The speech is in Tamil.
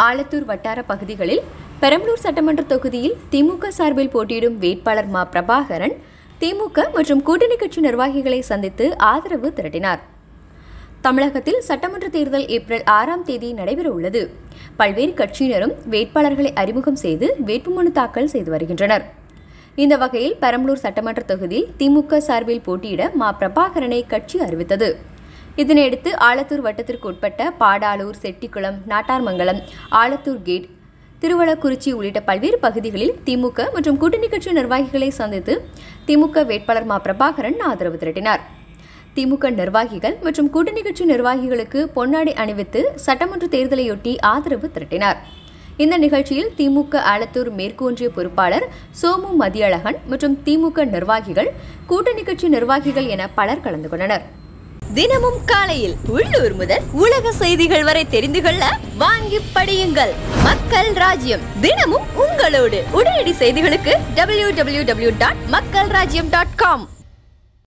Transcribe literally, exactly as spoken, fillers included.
ஆலத்தூர் வட்டார பகுதிகளில் பெரம்பலூர் சட்டமன்ற தொகுதியில் திமுக சார்பில் போட்டியிடும் வேட்பாளர் மா பிரபாகரன் திமுக மற்றும் கூட்டணி கட்சி நிர்வாகிகளை சந்தித்து ஆதரவு திரட்டினார். தமிழகத்தில் சட்டமன்ற தேர்தல் ஏப்ரல் ஆறாம் தேதி நடைபெற உள்ளது. பல்வேறு கட்சியினரும் வேட்பாளர்களை அறிமுகம் செய்து வேட்புமனு தாக்கல் செய்து வருகின்றனர். இந்த வகையில் பெரம்பலூர் சட்டமன்ற தொகுதியில் திமுக சார்பில் போட்டியிட மா பிரபாகரனை கட்சி அறிவித்தது. இதனையடுத்து ஆலத்தூர் வட்டத்திற்கு உட்பட்ட பாடாலூர், செட்டிக்குளம், நாட்டார்மங்கலம், ஆலத்தூர் கேட், திருவள்ளக்குறிச்சி உள்ளிட்ட பல்வேறு பகுதிகளில் திமுக மற்றும் கூட்டணி கட்சி நிர்வாகிகளை சந்தித்து திமுக வேட்பாளர் மா பிரபாகரன் ஆதரவு திரட்டினார். திமுக நிர்வாகிகள் மற்றும் கூட்டணி கட்சி நிர்வாகிகளுக்கு பொன்னாடை அணிவித்து சட்டமன்ற தேர்தலையொட்டி ஆதரவு திரட்டினார். இந்த நிகழ்ச்சியில் திமுக ஆலத்தூர் மேற்கு ஒன்றிய பொறுப்பாளர் சோமு மதியழகன் மற்றும் திமுக நிர்வாகிகள், கூட்டணி கட்சி நிர்வாகிகள் என பலர் கலந்து கொண்டனர். தினமும் காலையில் உள்ளூர் முதல் உலக செய்திகள் வரை தெரிந்து கொள்ள வாங்கி படியுங்கள். மக்கள் ராஜ்யம், தினமும் உங்களோடு. உடனடி செய்திகளுக்கு டபிள்யூ டபிள்யூ டபிள்யூ டாட் மக்கள் ராஜ்யம் டாட் காம்.